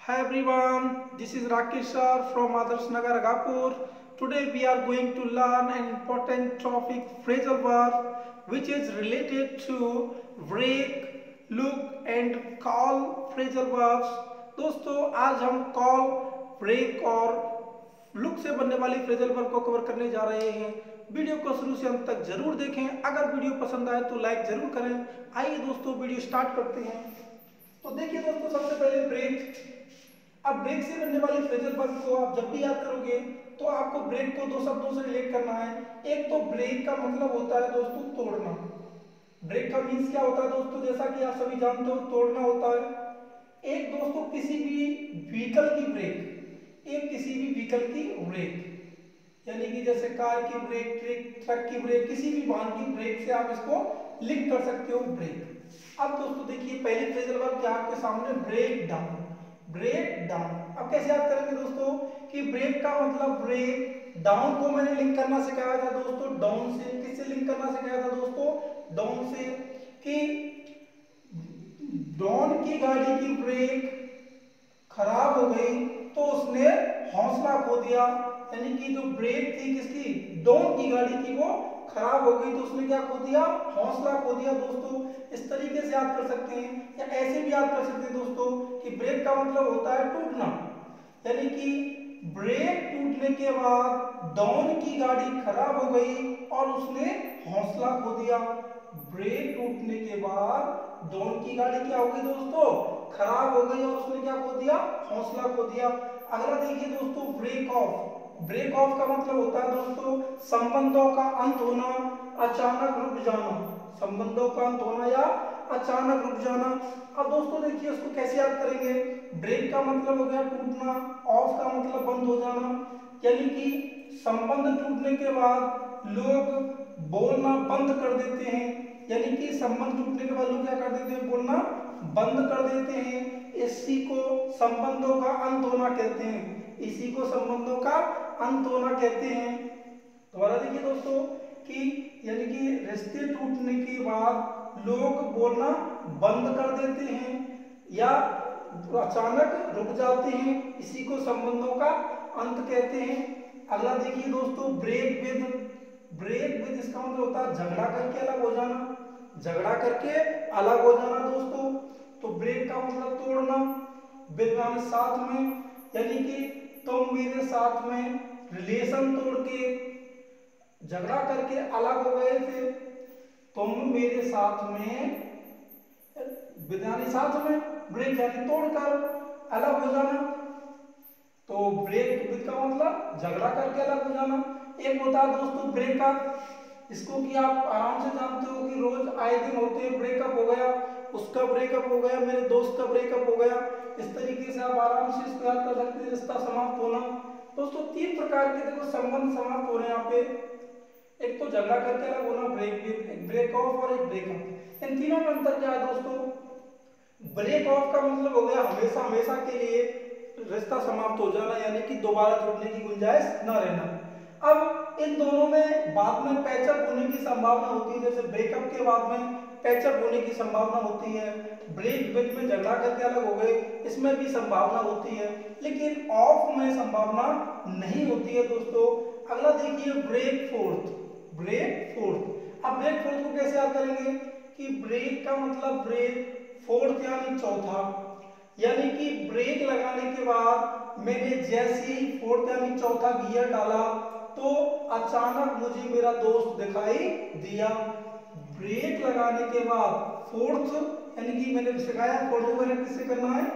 Hi everyone, this is Rakesh sir from Adarsh Nagar Aghapur. Today we are going to learn an important topic phrasal verb which is related to break, look and call phrasal verbs. दोस्तों आज हम call, break और look से बनने वाली phrasal verb को cover करने जा रहे हैं। वीडियो को शुरू से अंत तक जरूर देखें। अगर वीडियो पसंद आए तो लाइक जरूर करें। आइए दोस्तों वीडियो स्टार्ट करते हैं। तो देखिए दोस्तों सबसे पहले ब्रेक। अब ब्रेक से बनने वाली फ्रेजल वर्ब को आप जब भी याद करोगे तो आपको ब्रेक को दो शब्दों से रिलेट करना है। एक तो ब्रेक का मतलब होता है दोस्तों तोड़ना। ब्रेक का मीन्स क्या होता है दोस्तों, जैसा कि आप सभी जानते हो तोड़ना होता है। एक दोस्तों किसी भी व्हीकल की ब्रेक, एक किसी भी व्हीकल की ब्रेक, यानी कि जैसे कार की ब्रेक, ट्रक की ब्रेक, किसी भी वाहन की ब्रेक से आप इसको लिंक कर सकते हो ब्रेक। अब दोस्तों देखिए पहली फ्रेजल वर्ब क्या आपके सामने, ब्रेक डाउन। ब्रेक डाउन अब कैसे याद करेंगे दोस्तों कि ब्रेक का मतलब ब्रेक, डाउन को मैंने लिंक करना सिखाया था दोस्तों डाउन से। किससे लिंक करना सिखाया था दोस्तों, डाउन से। कि डॉन की गाड़ी की ब्रेक खराब हो गई तो उसने हौसला खो दिया, यानी कि जो ब्रेक थी किसकी, डॉन की गाड़ी की, वो खराब हो गई तो उसने क्या खो दिया, हौसला खो दिया। दोस्तों इस तरीके से याद कर सकते हैं या ऐसे भी याद कर सकते हैं दोस्तों कि ब्रेक का मतलब होता है टूटना, यानी कि ब्रेक टूटने के बाद डॉन की गाड़ी खराब हो गई और उसने हौसला खो दिया। ब्रेक टूटने के बाद डॉन की गाड़ी क्या हो गई दोस्तों, खराब हो गई और उसने क्या खो दिया, हौसला खो दिया। अगला देखिए दोस्तों ब्रेक ऑफ। ब्रेक ऑफ का मतलब होता है दोस्तों संबंधों का अंत होना, अचानक रुक जाना। संबंधों का अंत होना या अचानक रुक जाना। अब दोस्तों देखिए उसको कैसे याद करेंगे। ब्रेक का मतलब हो गया टूटना, ऑफ का मतलब बंद हो जाना, यानी कि संबंध टूटने के बाद लोग बोलना बंद कर देते हैं, यानी कि संबंध टूटने के बाद लोग क्या कर देते हैं, बोलना बंद कर देते हैं। इसी को संबंधों का अंत होना कहते हैं, इसी को संबंधों का अंत होना कहते हैं। दोबारा देखिए दोस्तों कि यानी कि रिश्ते टूटने के बाद लोग बोलना बंद कर देते हैं या अचानक रुक जाते हैं, इसी को संबंधों का अंत कहते हैं। अगला देखिए दोस्तों ब्रेक विद। ब्रेक विद इसका मतलब होता है झगड़ा करके अलग हो जाना, झगड़ा करके अलग हो जाना दोस्तों। तो ब्रेक का मतलब तोड़ना, विद यानी साथ में, यानी कि तुम मेरे साथ में रिलेशन तोड़ के झगड़ा करके अलग हो गए थे, तुम मेरे साथ में, विद यानी साथ में, ब्रेक यानी तोड़कर अलग हो जाना। तो ब्रेक विद का मतलब झगड़ा करके अलग हो जाना। एक होता है दोस्तों ब्रेकअप, इसको कि आप आराम से जानते हो कि रोज आए दिन होते हैं, ब्रेकअप हो गया, उसका ब्रेकअप हो गया, मेरे दोस्त का ब्रेकअप हो गया। इस तरीके से आप आराम से इसको याद कर सकते हैं, रिश्ता समाप्त होना। दोस्तों तीन प्रकार के देखो संबंध समाप्त हो रहे हैं यहाँ पे। एक तो झगड़ा करके अलग होना ब्रेक विद, एक ब्रेक ऑफ और एक ब्रेकअप। इन तीनों में अंतर क्या है दोस्तों, ब्रेक ऑफ का मतलब हो गया हमेशा हमेशा के लिए रिश्ता समाप्त हो जाना, यानी कि दोबारा जुड़ने की गुंजाइश न रहना। अब इन दोनों में बाद में पैचअप होने की संभावना होती है, जैसे ब्रेकअप के बाद में पैचअप होने की संभावना होती है। ब्रेक विद में झगड़ा करके अलग हो गए, इसमें भी संभावना होती है, लेकिन ऑफ में संभावना नहीं होती है दोस्तों। अगला देखिए ब्रेक फोर्थ। ब्रेक फोर्थ, अब ब्रेक फोर्थ को कैसे याद करेंगे कि ब्रेक का मतलब ब्रेक, फोर्थ यानी चौथा, यानी कि ब्रेक लगाने के बाद मैंने जैसे ही फोर्थ यानी चौथा गियर डाला तो अचानक मुझे मेरा दोस्त दिखाई दिया। ब्रेक लगाने के बाद फोर्थ, यानी कि मैंने सिखाया फोर्थ को मैंने किससे करना है,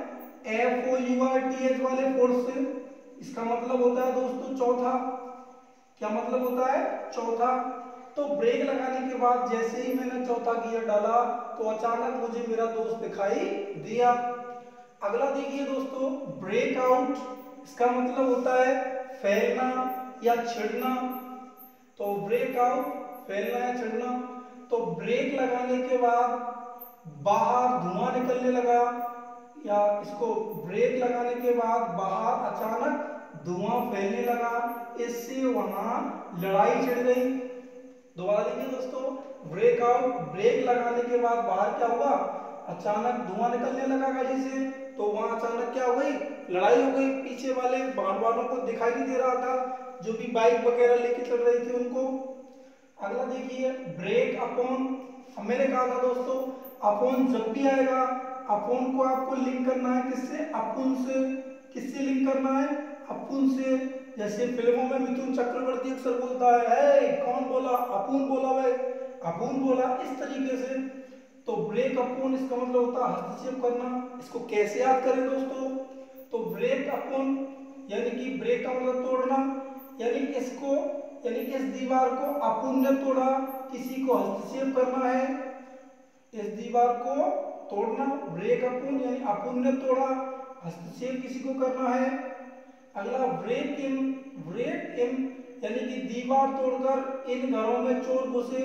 FOURTH वाले फोर्थ से। इसका मतलब होता है दोस्तों चौथा। क्या मतलब होता है, चौथा। तो ब्रेक लगाने के बाद जैसे ही मैंने चौथा गियर डाला तो अचानक मुझे मेरा दोस्त दिखाई दिया। अगला देखिए दोस्तों ब्रेकआउट, इसका मतलब होता है फैलना या छिड़ना। तो ब्रेकआउट फैलना या छिड़ना। तो ब्रेक लगाने के बाद बाहर धुआं निकलने लगा, या इसको ब्रेक लगाने के बाद बाहर अचानक धुआं फैलने लगा, इससे वहां लड़ाई छिड़ गई। दोबारा देखिए दोस्तों ब्रेकआउट, ब्रेक लगाने के बाद बाहर क्या हुआ, अचानक धुआं निकलने लगा गाड़ी से, तो वहां अचानक क्या हो गई, लड़ाई हो गई। पीछे वाले वाहन वालों को दिखाई नहीं दे रहा था, जो भी बाइक वगैरह लेके चल रही थी उनको। अगला देखिए ब्रेक अपॉन। अब मैंने कहा था दोस्तों अपॉन जब भी आएगा, अपॉन को आपको लिंक करना है किससे, अपुन से। किससे लिंक करना है, अपुन से। जैसे फिल्मों में मिथुन चक्रवर्ती अक्सर बोलता है, कौन बोला, अपुन बोला भाई, अपुन बोला, इस तरीके से। तो ब्रेक अपॉन इसका मतलब होता है हस्तक्षेप करना। इसको कैसे याद करें दोस्तों, तो ब्रेक अपॉन यानी कि ब्रेक का मतलब तोड़ना, यानी इसको, यानी इस दीवार को अपुन ने तोड़ा, किसी को हस्तक्षेप करना है, इस दीवार को तोड़ना। ब्रेक अपुन यानी अपुन ने तोड़ा, हस्तक्षेप किसी को करना है। अगला ब्रेक इन। ब्रेक इन यानी कि दीवार तोड़कर इन घरों में चोर घुसे।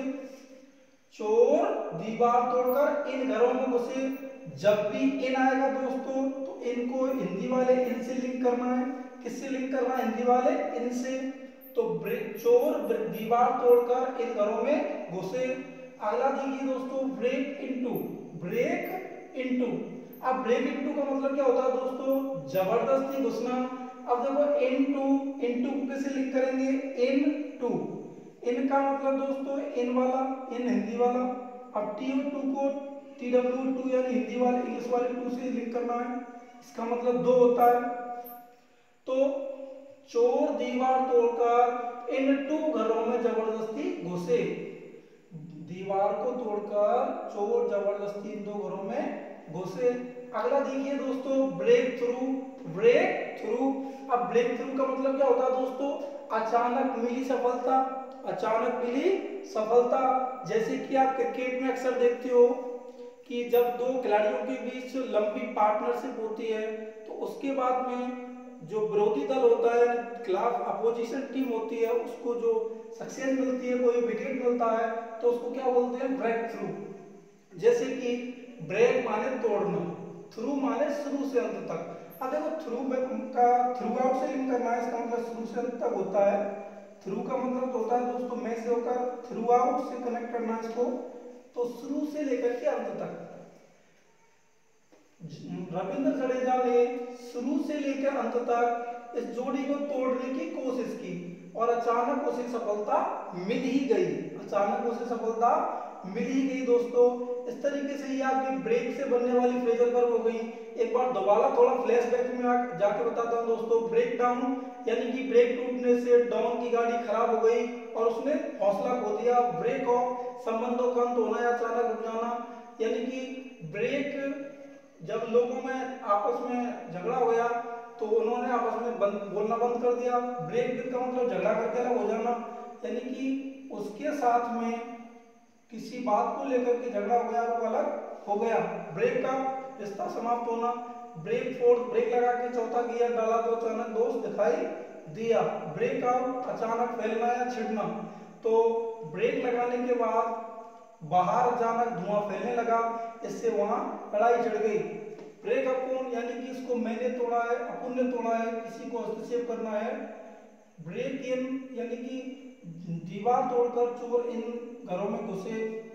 चोर दीवार तोड़कर इन घरों में घुसे। जब भी इन आएगा दोस्तों तो इनको हिंदी वाले इन से लिंक करना है। किससे लिंक करना है, हिंदी वाले इन से। तो चोर दीवार तोड़कर इन घरों में घुसे। अगला देखिए दोस्तों ब्रेक इनटू। ब्रेक इनटू, अब ब्रेक इनटू का मतलब क्या होता है दोस्तों, जबरदस्ती घुसना। अब देखो इनटू, इनटू को कैसे लिंक करेंगे, इनटू। इन का मतलब दोस्तों इन वाला, इन हिंदी वाला। अब TO2 को TW2 यानी हिंदी वाले इंग्लिश वाले 2 से लिंक करना है, इसका मतलब 2 होता है। तो चोर दीवार तोड़कर इन 2 घरों में जबरदस्ती घुसे। दीवार को तोड़कर चोर जबरदस्ती इन 2 घरों में घुसे। अगला देखिए दोस्तों ब्रेक थ्रू। ब्रेक थ्रू, अब ब्रेक थ्रू का मतलब क्या होता है दोस्तों, अचानक मिली सफलता। अचानक मिली सफलता। जैसे कि आप क्रिकेट में अक्सर देखते हो कि जब 2 खिलाड़ियों के बीच लंबी पार्टनरशिप होती है तो उसके बाद में जो विरोधी दल होता है, खिलाफ अपोजिशन टीम होती है, उसको जो सक्सेस मिलती है, कोई विकेट मिलता है, तो उसको क्या बोलते हैं, ब्रेक थ्रू। जैसे कि ब्रेक माने तोड़ना, थ्रू माने शुरू से अंत तक। अब देखो थ्रू का थ्रू आउट से लिंक करना है, इसका मतलब शुरू से अंत तक होता है। थ्रू का मतलब होता है दोस्तों में से होकर, थ्रू आउट से कनेक्ट करना है इसको, तो शुरू से लेकर के अंत तक। रविंद्र जडेजा ने शुरू से लेकर अंत तक इस जोड़ी को तोड़ने की कोशिश की और अचानक उसे सफलता मिल ही गई। अचानक उसे सफलता मिल ही गई दोस्तों। इस तरीके से ये आपकी ब्रेक से बनने वाली फ्रेजल वर्ब हो गई। एक बार दोबारा थोड़ा फ्लैशबैक में जाके बताता हूँ दोस्तों। ब्रेक डाउन यानी कि ब्रेक टूटने से डॉन की गाड़ी खराब हो गई और उसने हौसला खो दिया। ब्रेक ऑफ संबंधों का अंत होना या अचानक रुक जाना, यानी कि ब्रेक जब लोगों में आपस में झगड़ा हो गया तो उन्होंने आपस में बोलना बंद कर दिया। ब्रेक का मतलब झगड़ा करके अलग हो जाना, यानी कि उसके साथ में किसी बात को लेकर के झगड़ा हो गया, वो अलग हो गया। ब्रेक का रिश्ता समाप्त होना। ब्रेक फोर्स, ब्रेक लगा के चौथा गियर डाला तो अचानक दोस्त दिखाई दिया। ब्रेक आउट, अचानक फैलना या छिड़ना। तो ब्रेक लगाने के बाद बाहर अचानक धुआं फैलने लगा, इससे वहां लड़ाई छिड़ गई। ब्रेक अपुन यानी कि इसको मैंने तोड़ा है, अपुन ने तोड़ा है, किसी को हस्तक्षेप करना है। ब्रेक इन यानी कि दीवार तोड़कर चोर इन घरों में घुसे।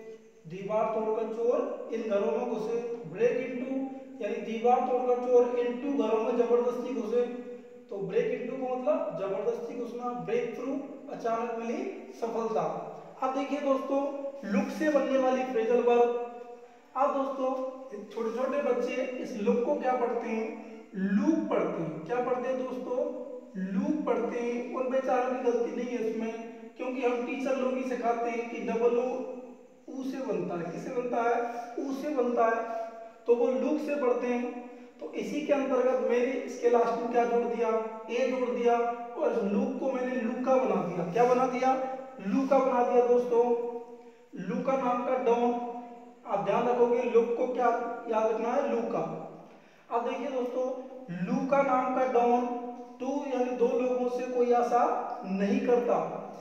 दीवार तोड़कर चोर इन घरों में घुसे। ब्रेक इनटू यानी दीवार तोड़कर चोर इनटू घरों में जबरदस्ती घुसे। तो ब्रेक इनटू का मतलब जबरदस्ती घुसना। ब्रेक थ्रू अचानक मिली सफलता। अब देखिए दोस्तों लुक से बनने वाली फ्रेजल वर्ब। अब दोस्तों छोटे छोटे बच्चे इस लुक को क्या पढ़ते हैं, लूप पढ़ते हैं। क्या पढ़ते हैं दोस्तों, लूप पढ़ते हैं। और बेचारों की गलती नहीं है इसमें, क्योंकि हम टीचर लोग ही सिखाते हैं कि डबल ओ ऊ से बनता है। किससे बनता है, ऊ से बनता है, तो वो लूप से पढ़ते हैं। तो इसी के अंतर्गत मैंने इसके लास्ट में क्या जोड़ दिया, ए जोड़ दिया, और इस लूप को मैंने लूका बना दिया। क्या बना दिया, लूका बना दिया दोस्तों। लूका नाम का डॉन, आप ध्यान रखोगे लूप को क्या याद रखना है, लूका। अब देखिए दोस्तों लूका नाम का डॉन 2 यानी 2 लोगों से कोई आशा नहीं करता।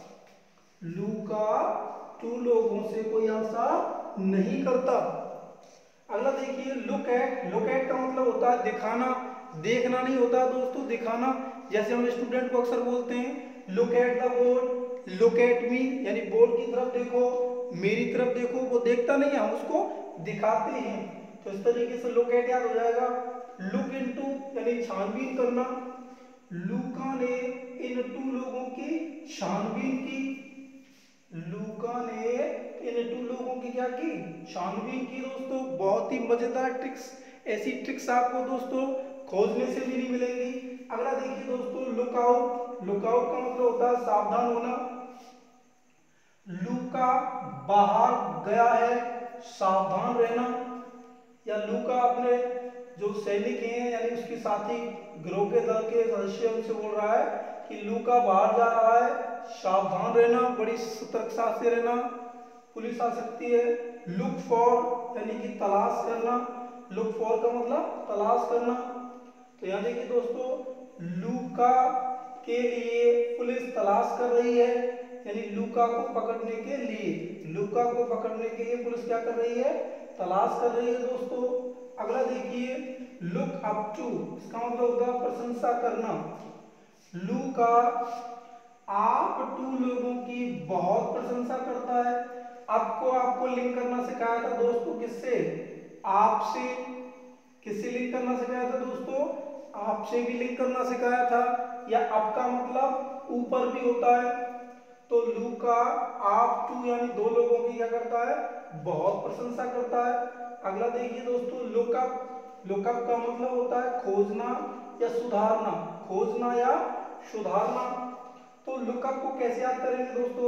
लूका 2 लोगों से कोई आशा नहीं करता। अगला देखिए लुक एट। लुक एट का मतलब होता है दिखाना, देखना नहीं होता दोस्तों, दिखाना। जैसे हम स्टूडेंट को अक्सर बोलते हैं look at the board, look at me, यानी बोर्ड की तरफ देखो, मेरी तरफ देखो। वो देखता नहीं है, हम उसको दिखाते हैं। तो इस तरीके से लुक एट याद हो जाएगा। लुक इनटू यानी छानबीन करना। लूका ने इन 2 लोगों की छानबीन की। लूका ने इन 2 लोगों की क्या की? छानबीन की दोस्तों। बहुत ही मजेदार ट्रिक्स, ऐसी ट्रिक्स आपको दोस्तों खोजने से भी नहीं मिलेंगी। अगला देखिए दोस्तों, लुक आउट। लुक आउट का मतलब होता है सावधान होना। लूका बाहर गया है, सावधान रहना। या लूका अपने जो सैनिक हैं यानी उसके साथी गिरोह के दल के सदस्य उनसे बोल रहा है कि लूका बाहर जा रहा है, सावधान रहना, बड़ी सतर्कता से रहना, पुलिस आ सकती है। लुक फॉर यानी कि तलाश करना। लुक फॉर का मतलब तलाश करना। तो यहाँ देखिए दोस्तों, लूका के लिए पुलिस तलाश कर रही है, यानी लूका को पकड़ने के लिए, लूका को पकड़ने के लिए पुलिस क्या कर रही है? तलाश कर रही है दोस्तों। अगला देखिए, लुक अप टू, इसका मतलब होता है प्रशंसा करना। लूका आप 2 लोगों की बहुत प्रशंसा करता है। आपको लिंक करना सिखाया था दोस्तों, किससे? आपसे। किससे लिंक करना सिखाया था दोस्तों? आपसे भी लिंक करना सिखाया था। या आपका मतलब ऊपर भी होता है। तो लूका आप 2 यानी 2 लोगों की क्या करता है? बहुत प्रशंसा करता है। अगला देखिए दोस्तों, लुकअप। लुकअप का मतलब होता है खोजना या सुधारना। खोजना या सुधारना। तो लुकअप को कैसे याद करेंगे दोस्तों?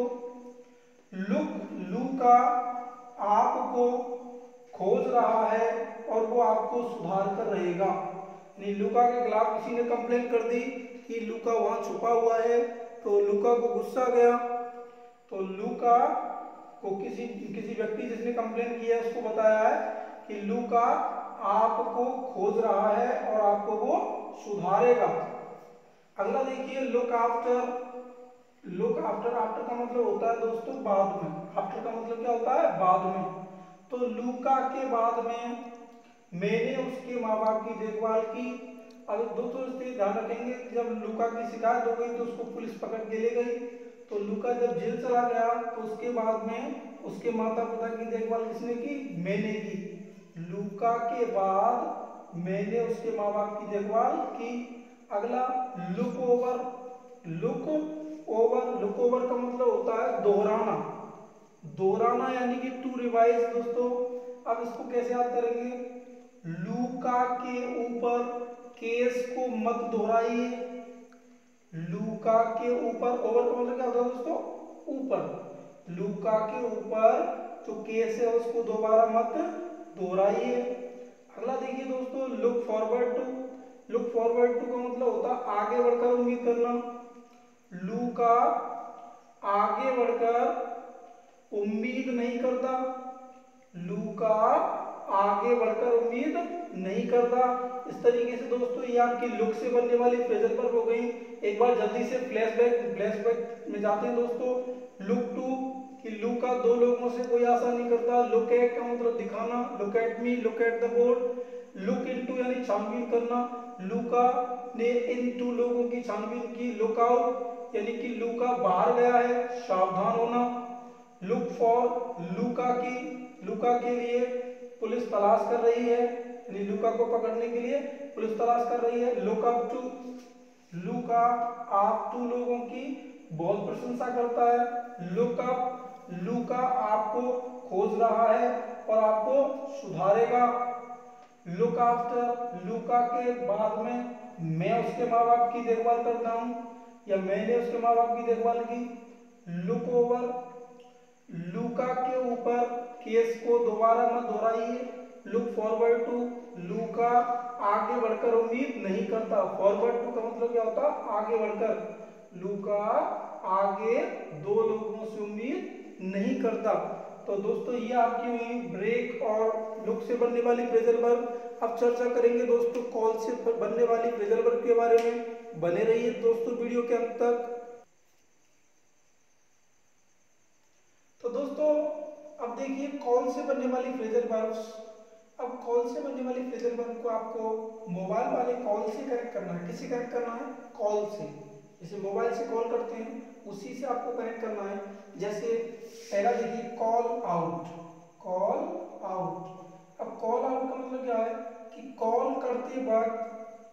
लूका आपको खोज रहा है और वो आपको सुधार कर रहेगा। यानी लूका के खिलाफ किसी ने कंप्लेन कर दी कि लूका वहां छुपा हुआ है, तो लूका को गुस्सा गया। तो लूका को किसी व्यक्ति जिसने कंप्लेन किया उसको बताया है कि लूका आपको खोज रहा है और आपको वो सुधारेगा। अगला देखिए, look after. Look after, after का मतलब होता है दोस्तों बाद में। आफ्टर का मतलब क्या होता है? बाद में। तो लूका के बाद में मैंने उसके माँ बाप की देखभाल की। अब दोस्तों इससे ध्यान रखेंगे, जब लूका की शिकायत हो गई तो उसको पुलिस पकड़ के ले गई। तो लूका जब जेल चला गया तो उसके बाद में उसके माता पिता की देखभाल किसने की? मैंने की। लूका के बाद मैंने उसके माँ बाप की देखभाल की। अगला, look over. Look over, look over का मतलब होता है दोहराना। दोहराना यानी कि टू रिवाइज दोस्तों। अब इसको कैसे याद करेंगे? लूका के ऊपर केस को मत दोहराइए। लूका के ऊपर, ओवर का मतलब क्या होता है दोस्तों? ऊपर। लूका के ऊपर जो केस है उसको दोबारा मत दोहराइए। अगला देखिए दोस्तों, look forward to. Look forward to का मतलब होता है आगे बढ़कर उम्मीद करना। लूका आगे बढ़कर उम्मीद नहीं करता। लूका आगे बढ़कर उम्मीद नहीं करता। इस तरीके से दोस्तों ये आपकी लुक से बनने वाली फ्रेजल वर्ब हो गई। एक बार जल्दी से फ्लैशबैक में जाते हैं दोस्तों। लुक टू कि लूका 2 लोगों से कोई आशा नहीं करता। लुक एट का मतलब दिखाना। Look at me, look at the board. Look into यानी छानबीन करना। लूका ने इन 2 लोगों की छानबीन की। लुक आउट यानी कि लूका बाहर गया है, सावधान होना। लुक फॉर, लूका के लिए पुलिस तलाश कर रही है, यानी लूका को पकड़ने के लिए पुलिस तलाश कर रही है। लुक अप टू, लूका आप 2 लोगों की बहुत प्रशंसा करता है। लुक अप, लूका आपको खोज रहा है और आपको सुधारेगा। लुक आफ्टर, लूका के बाद में मैं उसके माँ बाप की देखभाल करता हूँ या मैंने उसके माँ बाप की देखभाल की। लुक ओवर, लूका के ऊपर केस को दोबारा मत दोहराइए। लुक फॉरवर्ड टू, लूका आगे बढ़कर उम्मीद नहीं करता। फॉरवर्ड टू का मतलब क्या होता? आगे बढ़कर। लूका आगे 2 लोगों से उम्मीद नहीं करता। तो दोस्तों ये आपकी हुई ब्रेक और लुक से बनने वाली फ्रेजल वर्ब। अब चर्चा करेंगे दोस्तों कॉल से बनने वाली फ्रेजल वर्ब के बारे में। बने रहिए दोस्तों वीडियो के अंत तक। तो दोस्तों अब देखिए कॉल से बनने वाली फ्रेजल वर्ब्स। अब कॉल से बनने वाली फ्रेजल वर्ब को आपको मोबाइल वाले कॉल से कनेक्ट करना है। किससे कनेक्ट करना है? कॉल से। जैसे मोबाइल से कॉल करते हैं उसी से आपको कनेक्ट करना है। जैसे पहला देखिए, कॉल आउट। Call out. अब कॉल आउट का मतलब क्या है कि कॉल करते वक्त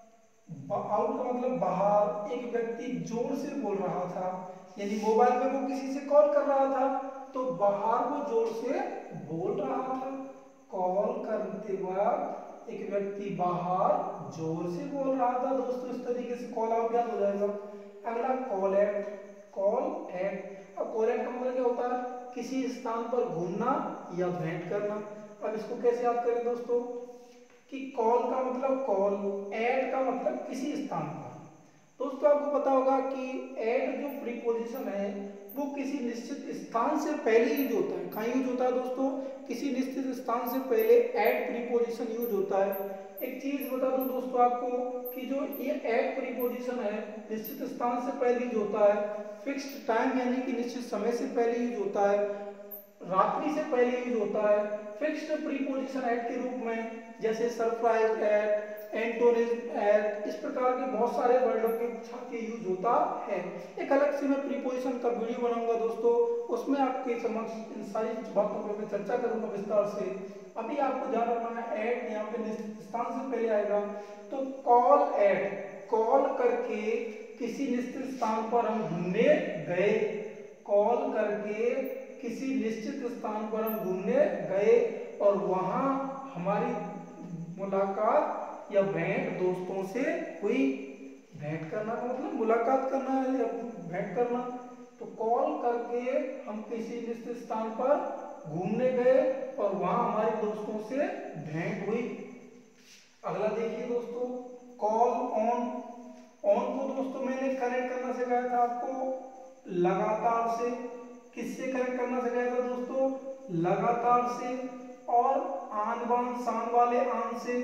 आउट का मतलब बाहर एक व्यक्ति जोर से बोल रहा था, यानी मोबाइल में वो किसी से कॉल कर रहा था तो बाहर वो जोर से बोल रहा था। कॉल करते वक्त एक व्यक्ति बाहर जोर से बोल रहा था। दोस्तों इस तरीके से कॉल आउट याद हो जाएगा। अगला कॉल एट। कॉल एट, अब कॉल एट का मतलब क्या होता है? किसी स्थान पर घूमना या भेंट करना। अब इसको कैसे याद करें दोस्तों कि कॉल का मतलब कॉल, एट का मतलब किसी स्थान पर। दोस्तों आपको पता होगा कि एट जो प्रीपोजिशन है वो किसी निश्चित स्थान से पहले यूज होता है। कहाँ यूज होता है दोस्तों? किसी निश्चित स्थान से पहले एट प्रीपोजिशन यूज होता है। एक चीज बता दूं दोस्तों आपको कि जो ये एट प्रीपोजिशन है निश्चित स्थान से पहले यूज होता है, फिक्स्ड टाइम यानी कि निश्चित समय से पहले यूज होता है, रात्रि से पहले यूज होता है, फिक्स्ड प्रीपोजिशन एट के रूप में, जैसे सरप्राइज एट, एंटोनिम एट, इस प्रकार के बहुत सारे वर्डों के साथ ये यूज होता है। एक अलग से मैं प्रीपोजिशन का वीडियो बनाऊंगा दोस्तों, उसमें आपके समक्ष इन सारी बातों पर मैं चर्चा करूंगा विस्तार से। अभी आपको ध्यान रखना है एट यहाँ पे निश्चित स्थान से पहले आएगा। तो कॉल एट, कॉल करके किसी निश्चित स्थान पर हम घूमने गए। कॉल करके किसी निश्चित स्थान पर हम घूमने गए और वहां हमारी मुलाकात या भेंट दोस्तों से हुई। भेंट करना का मतलब मुलाकात करना है या भेंट करना। तो कॉल करके हम किसी निश्चित स्थान पर घूमने गए और वहां हमारे दोस्तों से भेंट हुई। अगला देखिए दोस्तों, कॉल ऑन। ऑन को दोस्तों मैंने कनेक्ट करना सिखाया था आपको लगातार से। किससे कनेक्ट करना सिखाया था दोस्तों? लगातार से। और आन बान शान वाले आन से,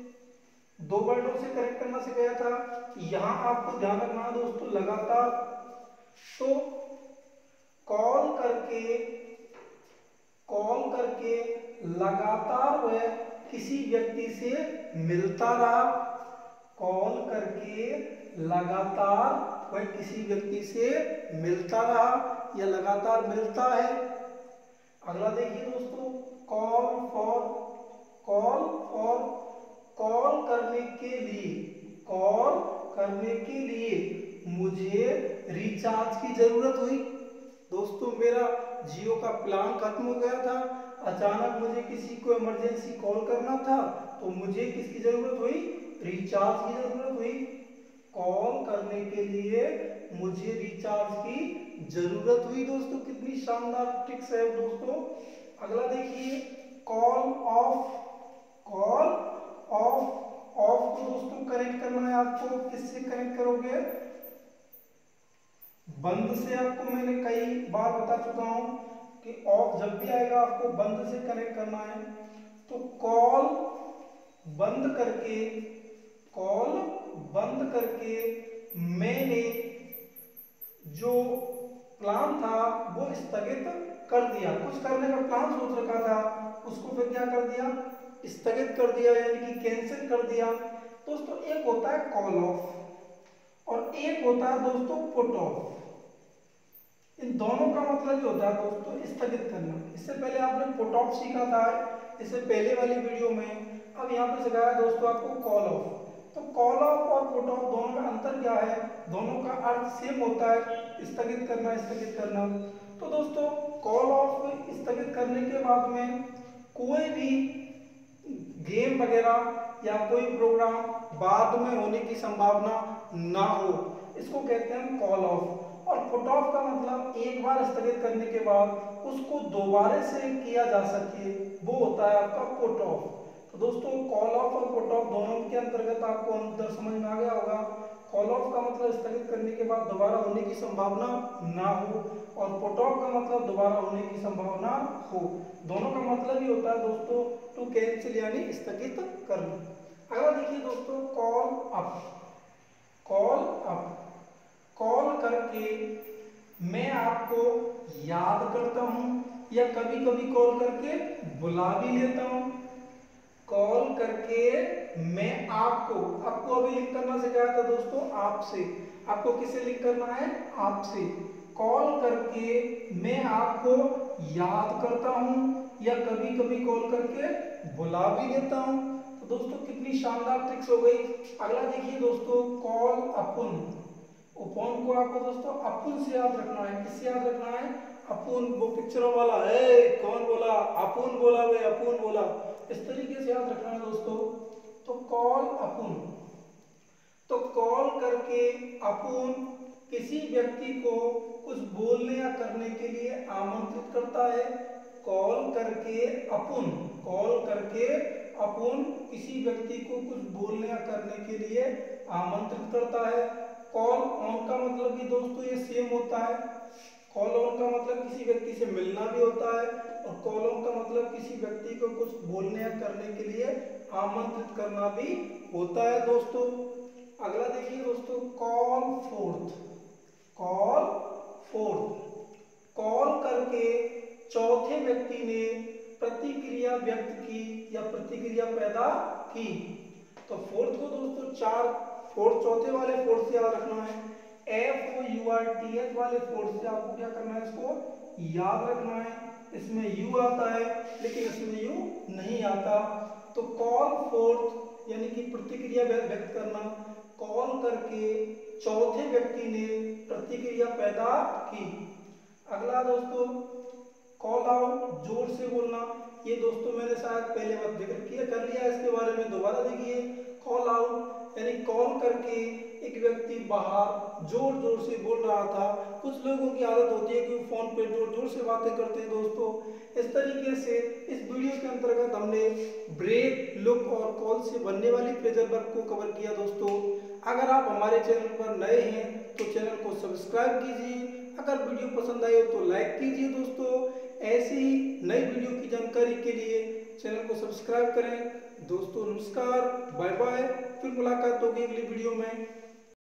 दो वर्डों से कनेक्ट करना सिखाया था। यहां आपको ध्यान रखना है दोस्तों लगातार। तो कॉल करके लगातार वह किसी व्यक्ति से मिलता रहा। कॉल करके लगातार वह किसी व्यक्ति से मिलता रहा या लगातार मिलता है। अगला देखिए दोस्तों, call for. Call for, call करने के लिए, कॉल करने के लिए मुझे रिचार्ज की जरूरत हुई। दोस्तों मेरा जियो का प्लान खत्म हो गया था, अचानक मुझे किसी को इमरजेंसी कॉल करना था तो मुझे किसकी जरूरत हुई? रिचार्ज की जरूरत हुई। कॉल करने के लिए मुझे रिचार्ज की जरूरत हुई। दोस्तों कितनी शानदार ट्रिक्स है दोस्तों। अगला देखिए, call off. Call off, off को दोस्तों कनेक्ट करना है आपको। किससे कनेक्ट करोगे? बंद से। आपको मैंने कई बार बता चुका हूं कि ऑफ जब भी आएगा आपको बंद से कनेक्ट करना है। तो कॉल बंद करके, कॉल बंद करके मैंने जो प्लान था वो स्थगित कर दिया। कुछ करने का प्लान सोच रखा था उसको फिर क्या कर दिया? स्थगित कर दिया, यानी कि कैंसिल कर दिया। दोस्तों एक होता है कॉल ऑफ और एक होता है दोस्तों पुट ऑफ। इन दोनों का मतलब ये होता है दोस्तों स्थगित करना। इससे पहले आपने पुट ऑफ सीखा था इससे पहले वाली वीडियो में। अब यहाँ पे सिखाया दोस्तों आपको कॉल ऑफ। तो कॉल ऑफ और पुट ऑफ दोनों में अंतर क्या है? दोनों का अर्थ सेम होता है, स्थगित करना, स्थगित करना। तो दोस्तों कॉल ऑफ स्थगित करने के बाद में कोई भी गेम वगैरह या कोई प्रोग्राम बाद में होने की संभावना ना हो, इसको कहते हैं कॉल ऑफ। और पुट ऑफ का मतलब एक बार स्थगित करने के बाद उसको दोबारा से किया जा सके, वो होता है आपका पुट ऑफ। तो दोस्तों कॉल ऑफ और पुट ऑफ दोनों के अंतर्गत आपको अंतर समझ में आ गया होगा। कॉल ऑफ का मतलब स्थगित करने के बाद दोबारा होने की संभावना ना हो और पुट ऑफ का मतलब दोबारा होने की संभावना हो। दोनों का मतलब ही होता है दोस्तों टू कैंसिल यानी स्थगित करना। अगला देखिए दोस्तों, call up. Call up, call करके मैं आपको याद करता हूं या कभी कभी कॉल करके बुला भी लेता हूं। कॉल करके मैं आपको, आपको अभी लिंक करना सिखाया था दोस्तों आपसे। आपको किसे लिंक करना है? आपसे। कॉल करके मैं आपको याद करता हूं या कभी कभी कॉल करके बुला भी लेता हूं। तो दोस्तों कितनी शानदार ट्रिक्स हो गई। अगला देखिए दोस्तों, कॉल अपुन। उपॉन को आपको दोस्तों अपुन से याद रखना है। किससे याद रखना है? अपुन, वो पिक्चरों वाला है, कौन बोला? अपुन बोला वे, अपुन बोला, इस तरीके से याद रखना है दोस्तों। तो कॉल अपुन, तो कॉल करके अपुन किसी व्यक्ति को कुछ बोलने या करने के लिए आमंत्रित करता है। कॉल करके अपुन, कॉल करके अपुन किसी व्यक्ति को कुछ बोलने या करने के लिए आमंत्रित करता है। कॉल ऑन का मतलब भी दोस्तों ये सेम होता है। कॉल ऑन का मतलब किसी व्यक्ति से मिलना भी होता है, और कॉल ऑन का मतलब किसी व्यक्ति को कुछ बोलने या करने के लिए आमंत्रित करना भी होता है दोस्तों। अगला देखिए दोस्तों, call forth. Call forth, call करके चौथे व्यक्ति ने प्रतिक्रिया व्यक्त की या प्रतिक्रिया पैदा की। तो फोर्थ को दोस्तों फोर्थ चौथे वाले फोर्थ से याद रखना है। FOURTH वाले फोर्थ से आपको क्या करना है? इसको याद रखना है। इसमें यू आता है लेकिन इसमें यू नहीं आता। तो कॉल फोर्थ यानी कि प्रतिक्रिया व्यक्त करना। कॉल करके चौथे व्यक्ति ने प्रतिक्रिया पैदा की। अगला दोस्तों, कॉल आउट, जोर से बोलना। ये दोस्तों मैंने शायद पहले बार जिक्र कर लिया इसके बारे में, दोबारा देखिए। कॉल आउट यानी कॉल करके एक व्यक्ति बाहर जोर जोर से बोल रहा था। कुछ लोगों की आदत होती है कि वो फोन पे जोर जोर से बातें करते हैं दोस्तों। इस तरीके से इस वीडियो के अंतर्गत हमने ब्रेक, लुक और कॉल से बनने वाली फ्रेजल वर्ब को कवर किया दोस्तों। अगर आप हमारे चैनल पर नए हैं तो चैनल को सब्सक्राइब कीजिए। अगर वीडियो पसंद आई हो तो लाइक कीजिए दोस्तों। ऐसी ही नई वीडियो की जानकारी के लिए चैनल को सब्सक्राइब करें दोस्तों। नमस्कार, बाय बाय, फिर मुलाकात होगी अगली वीडियो में।